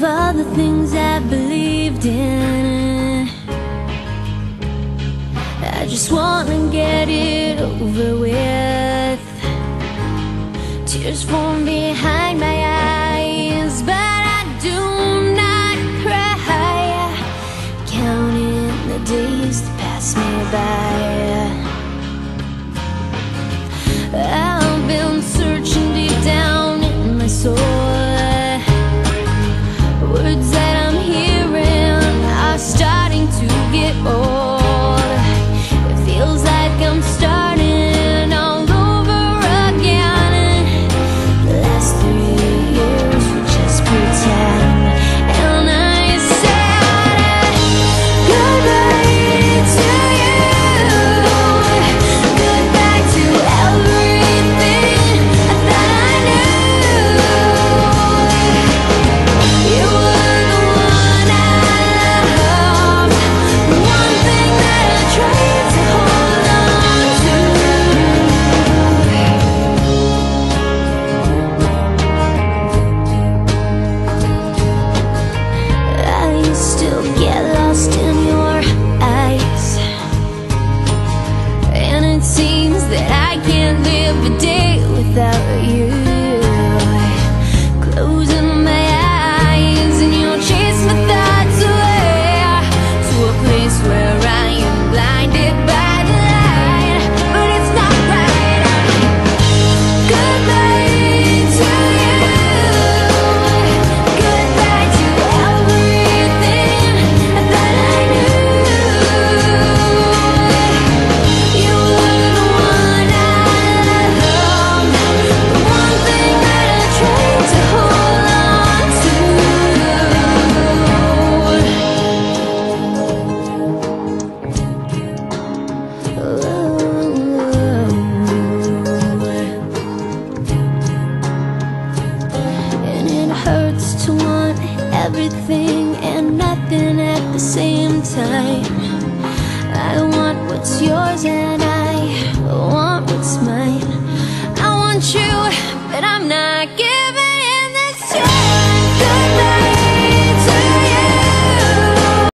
of all the things I believed in. I just wanna get it over with. Tears form behind my eyes, but I do not cry. Counting the days that pass me by. I've been searching deep down in my soul. Words that I'm hearing are starting to get old. It feels like I'm starting all over again. The last 3 years were just pretend, and I said goodbye to you, goodbye to everything I thought I knew. You were the one I loved, the one thing that I tried to hold on to. I still get lost in your eyes, and it seems that I can't live a day without you. Closing my eyes and you chase my thoughts away to a place where I am blinded by the light. But it's not right. Goodbye to you, goodbye to everything I thought I knew. You were the one I loved, the one thing that I tried to hold on to. And it hurts to want everything and nothing at the same time. I want what's yours and